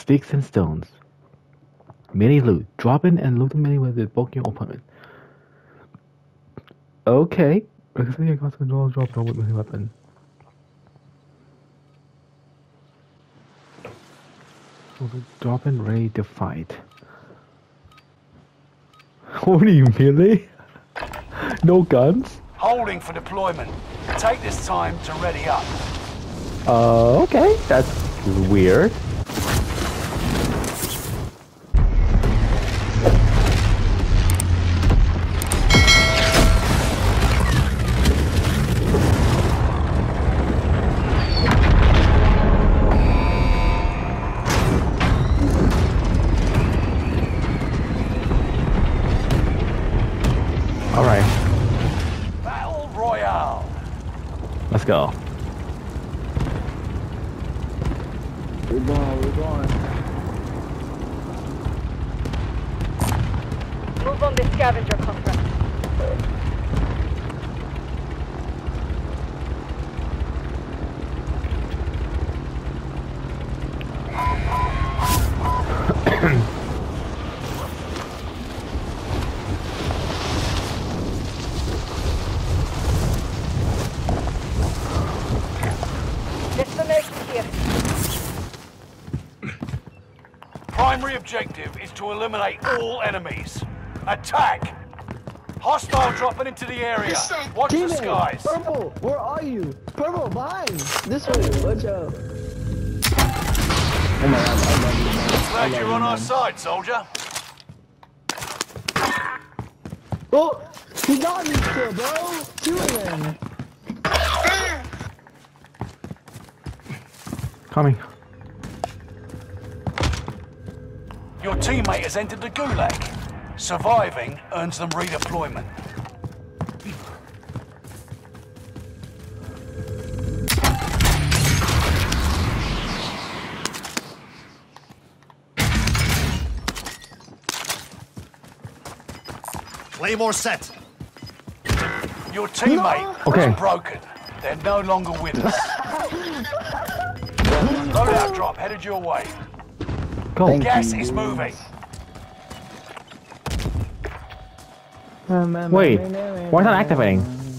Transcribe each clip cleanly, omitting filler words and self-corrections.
Sticks and stones. Mini loot. Drop in and loot the mini with the bulky opponent. Okay. Because you got control drop down with mini weapon. Drop in ready to fight. What are you, melee? No guns? Holding for deployment. Take this time to ready up. Okay. That's weird. Alright. Battle Royale. Let's go. We're going. Move on the scavenger contract. Destination here. Primary objective is to eliminate all enemies. Attack! Hostile dropping into the area. Watch the skies. Purple, where are you? Purple, behind. This way. Watch out. Oh my god, I love you, man. Glad you're on our side, soldier. Oh, he got me still, bro. Two of them. Coming. Your teammate has entered the gulag. Surviving earns them redeployment. Claymore set. Your teammate Okay. is broken. They're no longer with us. Loadout drop headed your way. Go. Gas is moving. Wait. Why not activating?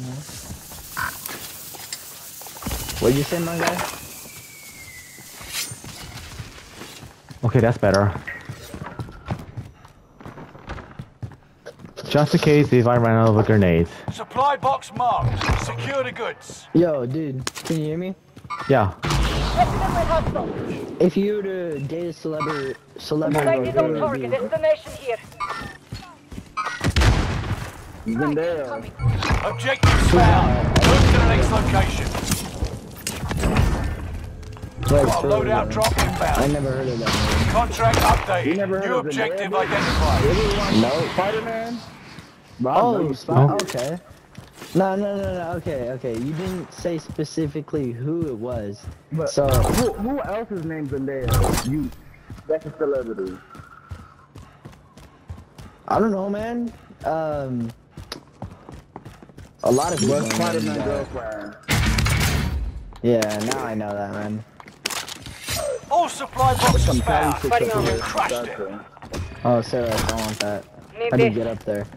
What'd you say, my guy? Okay, that's better. Just in case if I ran out of grenades. Supply box marked. Secure the goods. Yo, dude, can you hear me? Yeah. If you were to date a celebrity, Sighted on target. Destination here. you've been there. Objective found. Move to the next location. Got a loadout drop I inbound. never heard of that. Contract updated. You never heard New of the objective Zendaya? identified. No, Spider-Man. Oh, okay. No. Okay. You didn't say specifically who it was. But So who else's name's Zendaya? You. That's a celebrity. I don't know, man. A lot of people. But Spider-Man named that. girlfriend. Yeah, now I know that, man. All supply boxes found. Buddy on You me. crushed it. Oh, Sarah, I don't want that. Need How do you this. get up there?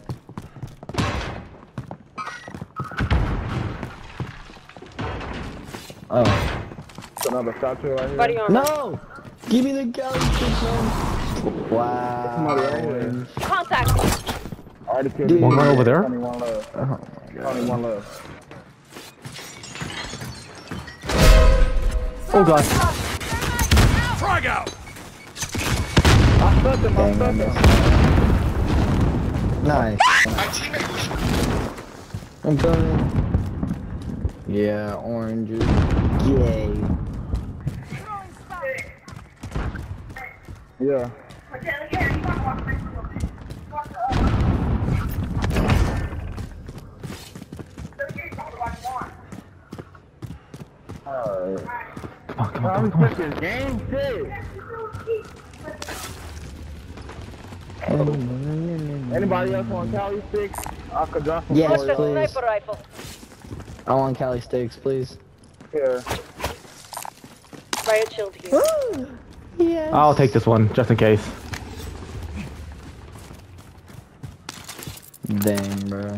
Oh. It's another statue right here. Buddy on me. No! Give me the galaxy, man! Wow. Somebody right here. Contact. I already killed Dude. you. One right over there? Only one left. Only one left. Oh god. Frag out. I stuck him. I stuck him. Nice. I'm coming. Yeah, oranges. Yay. Yeah. Alright. Come on. This is game shit. Anybody else want Cali sticks? I could drop some Yes, for you. please. Sniper rifle. I want Cali sticks, please. Here. Riot shield here. Yes. I'll take this one just in case. Dang, bro.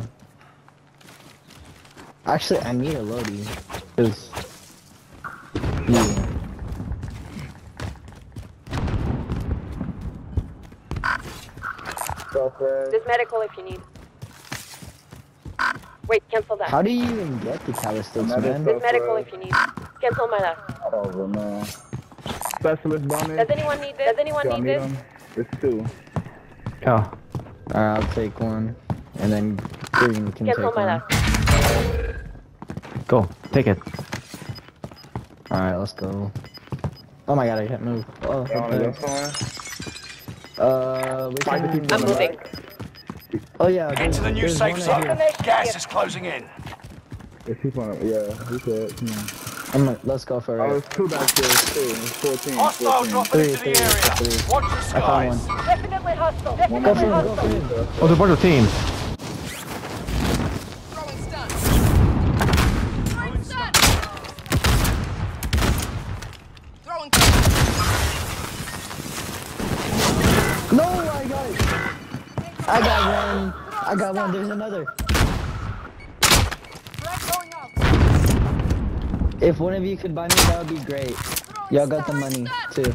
Actually, I need a loadie. Cause yeah. There's medical if you need. Wait, cancel that. How do you even get the calisthenics, man? There's medical if you need. Cancel my last. I don't know. Specialist bonus. Does anyone need this? Does anyone need this? It's 2. Oh. Alright, I'll take one. And then Green can Cancel take my one. last. Go. Take it. Alright, let's go. Oh my god, I can't move. Oh, You wanna go okay. somewhere? Which Fight the one? people I'm in the moving. back. Oh yeah, Get to the new there's safe one zone. right here. Gas is closing in. There's people on, yeah, he said, Let's go for Oh, it. it's 2 back there, it's 2. It's 14. Hostile 14. dropping Three, into the three, area. three. Watch the I found skies. one. Definitely hostile. Go Definitely for him, go hostile. for him. Oh, there's a bunch of teams. No, I got it. I got one. I got one. There's another. If one of you could buy me, that would be great. Y'all got the money too.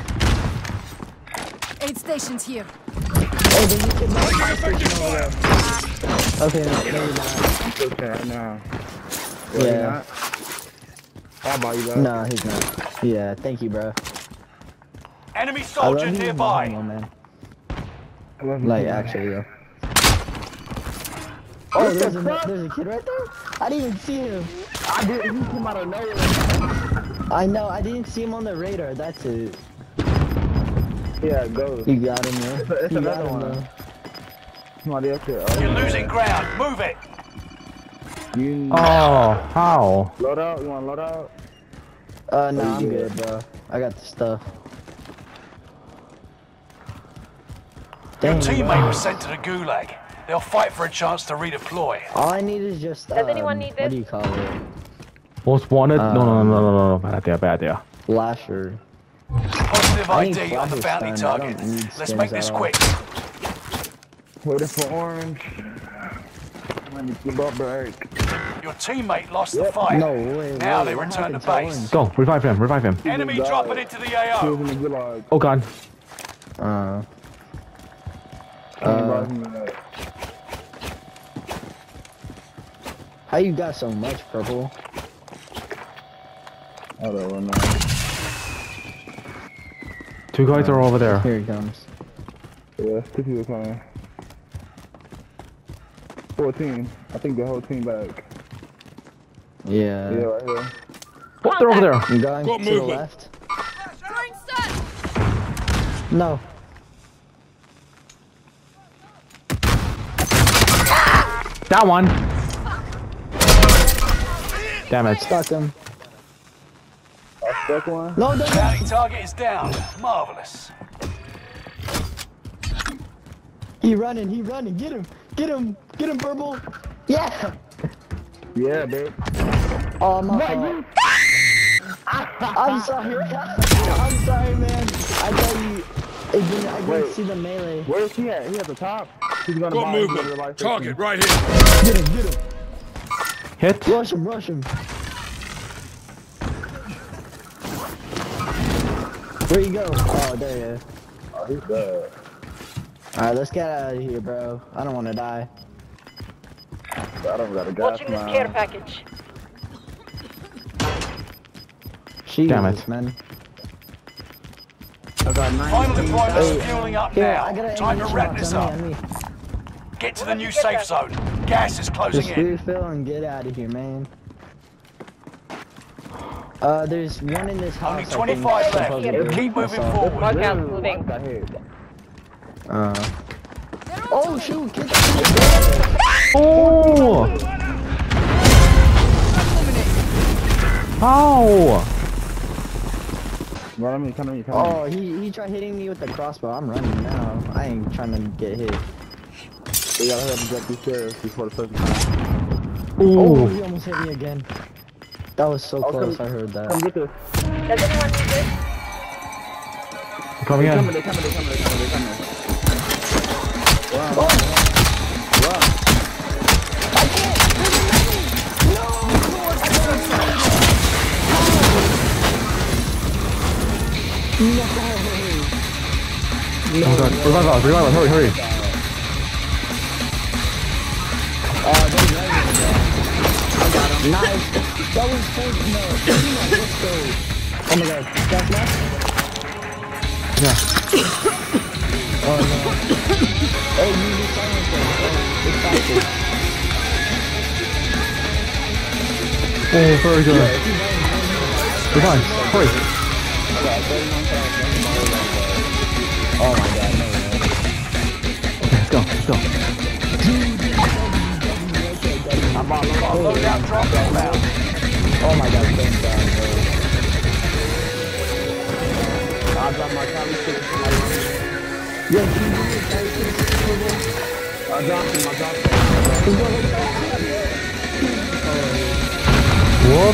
Aid stations here. Oh, then you can buy my station over there. Okay, maybe not. Okay, right now. Yeah. I'll buy you that. No, he's not. Yeah, thank you, bro. Enemy I love soldier you, nearby. man. I love you Like, too. actually, though. Oh, there's a kid right there? I didn't even see him. I didn't, you come out of nowhere. I know, I didn't see him on the radar, that's it. Yeah, go. You got him, man. It's You got another him, one. though. Somebody else here. Oh, You're losing ground. Move it. You Oh, how? load out? You wanna load out? No, I'm good, bro. I got the stuff. Your Dang, teammate bro. was sent to the gulag. They'll fight for a chance to redeploy. All I need is just, Does anyone need what this? do you call it? Most wanted? No. Bad idea, bad idea. Flasher. Positive I need ID on the flashes, bounty son. I target. don't need Let's skins make this at all. quick. Waiting for orange. I need to go break. Your teammate lost the fight. No way. Now wait, they what return to happened base. Orange? Go, revive him, revive him. Enemy died. dropping into the He AO. was in the gulag. Oh god. How you got so much purple? I don't know. 2 guys are over there. Here he comes. Yeah, 2 people coming. 14. I think the whole team back. Yeah. Yeah, right here. What? They're over there. I'm going to the left. No. That one. Damn it. Stuck him. I stuck one. No, no, no. Bounty target is down. Marvelous. He running. Get him. Get him, purple. Yeah. Yeah, babe. Oh, my fault. I'm sorry. I'm sorry, man. I thought you. I didn't see the melee. Where is he at? He at the top. He's gonna Got buy movement. another life Target station. right here. Get him. Hit. Rush him. Where you go? Oh, there you go. Oh, he's dead. Alright, let's get out of here, bro. I don't want to die. I don't got a gas Watching this care now. package. Damn it. Jesus, man. I got 9. Final deployment's Hey, fueling up Here, I now. got an Time to ammunition wrap box this on up. me. Get to the new safe zone. Gas is closing Just in. refill and get out of here, man. There's one in this house. Only I think, 25 left. supposedly. Keep I moving saw. forward. Mark out, moving. Got hit. Oh shoot! Get the Oh! How? Run me, come on. Oh, he tried hitting me with the crossbow. I'm running now. I ain't trying to get hit. We gotta hurry up and get these stairs before the person comes. Oh, Ooh. he almost hit me again. That was so close. I heard that. Come get this. Does anyone need this? Coming in. They're coming. Wow. Oh god, revive us, hurry. Nice. That was first. No. Let's go. Oh my god. That's left? Yeah. Oh no. Hey, you just silence them. It's faster. Oh, very good. Revive, hurry. Oh my god, no. Let's go. Loadout drop inbound. Oh my god, thank god, bro. I dropped my Cali stick. Yo, can you do this Cali stick? I dropped him. Whoop.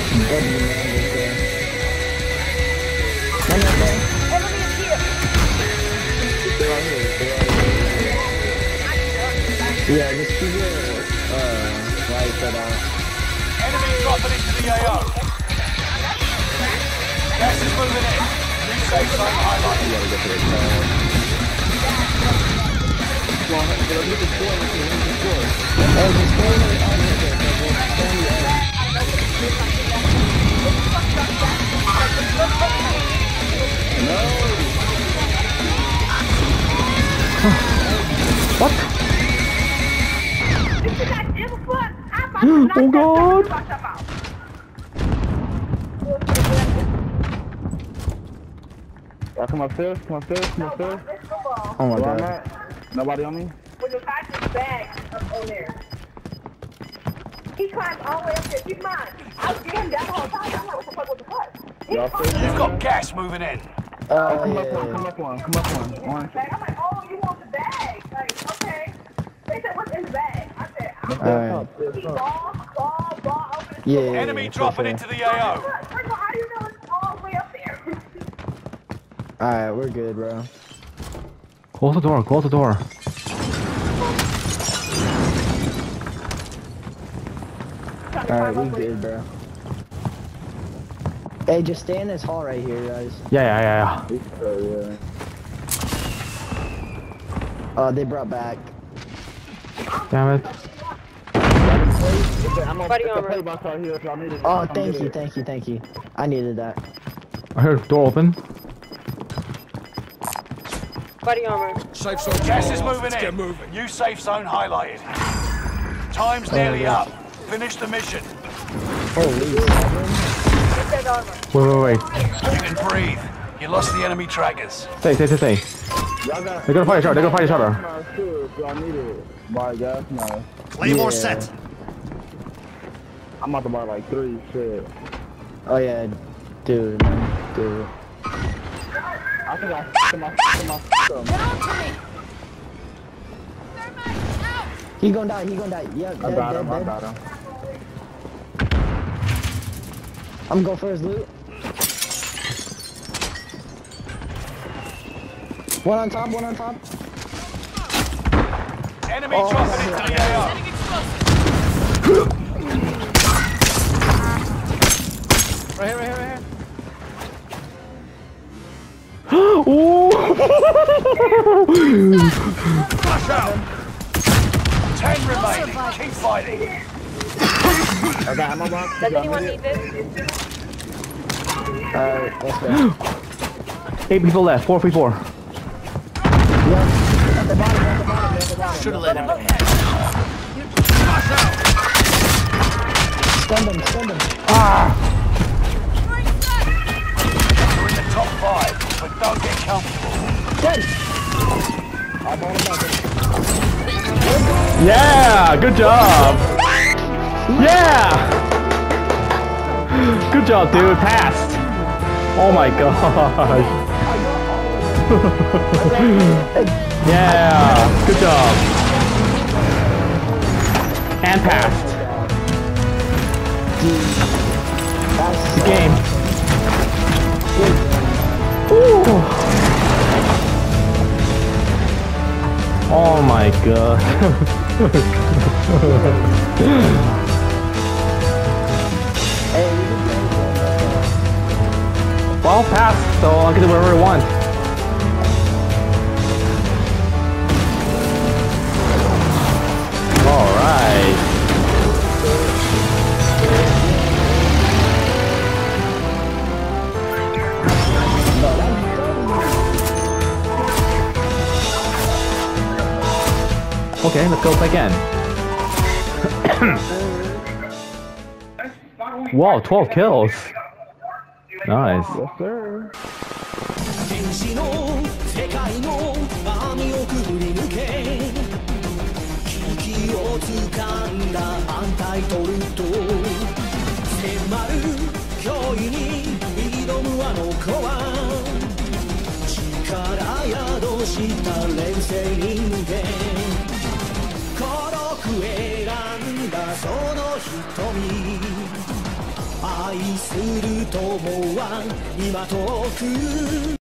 Yeah, just keep your right foot out. Enemy dropping into the AO. Gas is moving in. New safe zone highlighted. You gotta get to the car. Well, look at the score. Oh, the score is What? Oh god! Come upstairs. Oh my Where I'm god. at? Nobody on me? With the fact his bag up on there. He climbed all the way up there. Keep in mind, I was getting down the whole time. I'm like, what the fuck? Y'all still? You've got gas moving in. Come up Yeah. one. I'm like, oh, you want the bag? Like, okay. They said, what's in the bag? I said, Alright. ball, over the Yeah. Enemy dropping into the AO. First of all, how do you know it's all the way up there? Alright, we're good, bro. Close the door. Alright, we good, bro. Hey, just stay in this hall right here, guys. Yeah. They brought back. Damn it. Body armor. Oh, thank you. I needed that. I heard door open. Body armor. Gas is moving in. New safe zone highlighted. Time's nearly up. Finish the mission. Holy Dead armor. Wait. You can breathe. You lost the enemy trackers. Stay. They're gonna fight each other. Y'all need it. Buy gas now. Claymore set. I'm about to buy like 3 shit. Oh yeah, dude, man, dude. I think I my He gonna die. Yeah, I got him. I'm going for his loot. One on top. Enemy dropping into the AO. Right here. Flush out. 10 remaining. Keep fighting. I got ammo box. Does anyone need this? Alright, let's go. 8 people left. 4v4. Should have let him in. Stun them. You're in the top 5, but don't get comfortable. Yeah, good job. Yeah. Good job, dude. Passed. Oh my gosh. Yeah, good job. And passed. Good game. Ooh. Oh my god. Hey, we can play it. Well, pass, so I can do whatever I want. Alright. Okay, let's go again. Wow, 12 kills. Nice. Yes, sir. 天使の世界の網をくぐり抜け危機を掴んだアンタイトルと迫る脅威に挑むあの子は力宿した連星人間孤独選んだその瞳愛する友は今遠く